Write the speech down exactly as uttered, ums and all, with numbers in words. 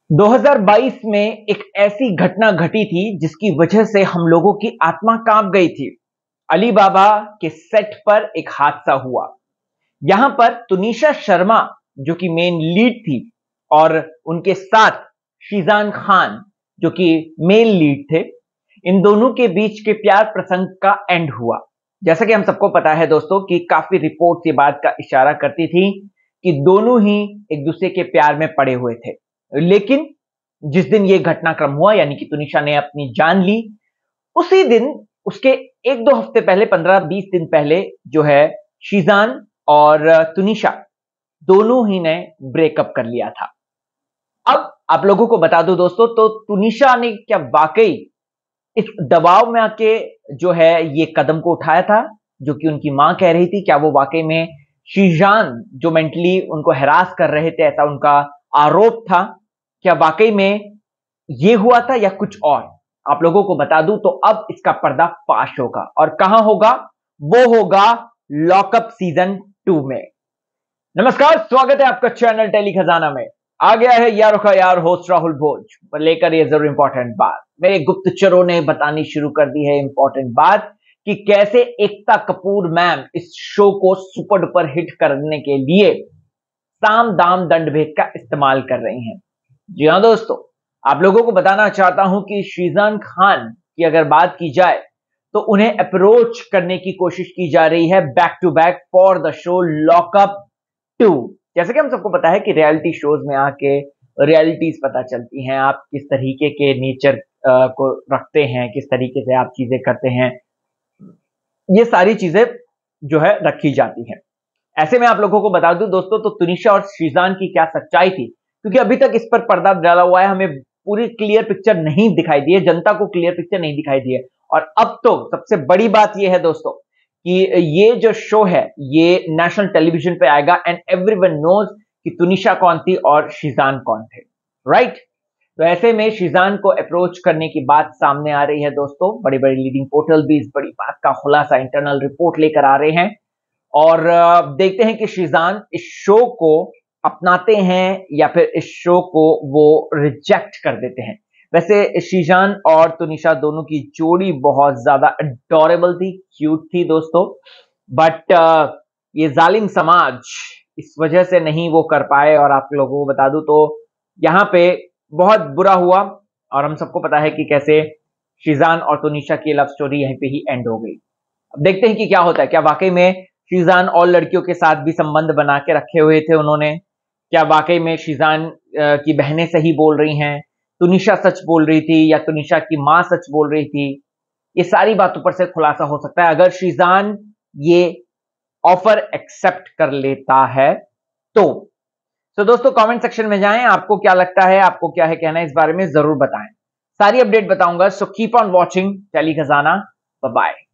दो हज़ार बाईस में एक ऐसी घटना घटी थी जिसकी वजह से हम लोगों की आत्मा कांप गई थी। अली बाबा के सेट पर एक हादसा हुआ। यहां पर तुनिशा शर्मा जो कि मेन लीड थी और उनके साथ शीजान खान जो कि मेल लीड थे, इन दोनों के बीच के प्यार प्रसंग का एंड हुआ। जैसा कि हम सबको पता है दोस्तों कि काफी रिपोर्ट्स ये बात का इशारा करती थी कि दोनों ही एक दूसरे के प्यार में पड़े हुए थे। लेकिन जिस दिन यह घटनाक्रम हुआ यानी कि तुनिशा ने अपनी जान ली, उसी दिन उसके एक दो हफ्ते पहले, पंद्रह बीस दिन पहले जो है शीजान और तुनिशा दोनों ही ने ब्रेकअप कर लिया था। अब आप लोगों को बता दूं दोस्तों, तो तुनिशा ने क्या वाकई इस दबाव में आके जो है ये कदम को उठाया था जो कि उनकी मां कह रही थी? क्या वो वाकई में शीजान जो मेंटली उनको हैरास कर रहे थे, ऐसा उनका आरोप था, क्या वाकई में ये हुआ था या कुछ और? आप लोगों को बता दूं तो अब इसका पर्दा फाश होगा, और कहां होगा? वो होगा लॉकअप सीजन टू में। नमस्कार, स्वागत है आपका चैनल टेली खजाना में। आ गया है यारों का यार होस्ट राहुल भोज पर लेकर ये जरूर इंपॉर्टेंट बात। मेरे गुप्तचरों ने बतानी शुरू कर दी है इंपॉर्टेंट बात कि कैसे एकता कपूर मैम इस शो को सुपर डुपर हिट करने के लिए साम दाम दंड भेद का इस्तेमाल कर रही हैं। जी हां दोस्तों, आप लोगों को बताना चाहता हूं कि शीजान खान की अगर बात की जाए तो उन्हें अप्रोच करने की कोशिश की जा रही है back to back for the show Lock Upp two. जैसे कि हम सबको पता है कि रियलिटी शोज में आके रियलिटीज पता चलती हैं, आप किस तरीके के नेचर को रखते हैं, किस तरीके से आप चीजें करते हैं, ये सारी चीजें जो है रखी जाती हैं। ऐसे में आप लोगों को बता दूं दोस्तों, तो तुनिशा और शीजान की क्या सच्चाई थी, क्योंकि अभी तक इस पर पर्दा डाला हुआ है, हमें पूरी क्लियर पिक्चर नहीं दिखाई दी है, जनता को क्लियर पिक्चर नहीं दिखाई दी है। और अब तो सबसे बड़ी बात यह है दोस्तों कि ये जो शो है ये नेशनल टेलीविजन पे आएगा एंड एवरीवन नोज कि तुनिशा कौन थी और शीजान कौन थे, राइट? तो ऐसे में शीजान को अप्रोच करने की बात सामने आ रही है दोस्तों। बड़ी बड़ी लीडिंग पोर्टल भी इस बड़ी बात का खुलासा, इंटरनल रिपोर्ट लेकर आ रहे हैं, और देखते हैं कि शीजान इस शो को अपनाते हैं या फिर इस शो को वो रिजेक्ट कर देते हैं। वैसे शीजान और तुनिशा दोनों की जोड़ी बहुत ज्यादा अडोरेबल थी, क्यूट थी दोस्तों, बट ये जालिम समाज इस वजह से नहीं वो कर पाए। और आप लोगों को बता दूं तो यहां पे बहुत बुरा हुआ, और हम सबको पता है कि कैसे शीजान और तुनिशा की लव स्टोरी यहीं पे ही एंड हो गई। अब देखते हैं कि क्या होता है। क्या वाकई में शीजान और लड़कियों के साथ भी संबंध बना के रखे हुए थे उन्होंने? क्या वाकई में शीजान की बहनें सही बोल रही हैं, तुनिशा सच बोल रही थी, या तुनिशा की मां सच बोल रही थी? ये सारी बातों पर से खुलासा हो सकता है अगर शीजान ये ऑफर एक्सेप्ट कर लेता है तो। तो दोस्तों कमेंट सेक्शन में जाएं, आपको क्या लगता है, आपको क्या है कहना है इस बारे में, जरूर बताएं। सारी अपडेट बताऊंगा, so keep on watching Tele Khazana. Bye bye.